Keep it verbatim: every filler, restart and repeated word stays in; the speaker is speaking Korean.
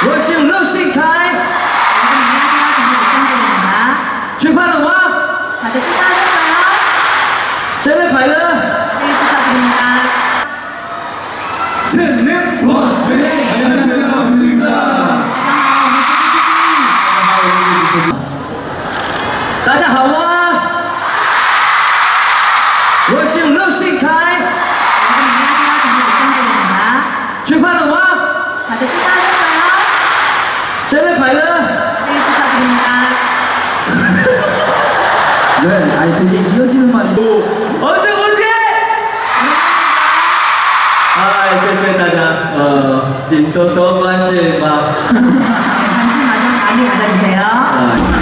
我是陆星材。 안녕하세요. 저는 이성재입니다. 출판은 와? 다들 식사하셨어요? 생일 快乐! 생일 축하드립니다. 생일 버스데이! 안녕하세요, 부입니다. 大家好啊！我是陆星材。 안녕하세요. 저는 이성재입니다. 출판은 와? 다들 식사하셨어요? 생일 快乐! 생일 축하드립니다. 네, 아니 되게 이어지는 말이 언제 보지? 哎，谢谢大家，呃，请多多关心吧。 관심 많이 많이 가져주세요. 呃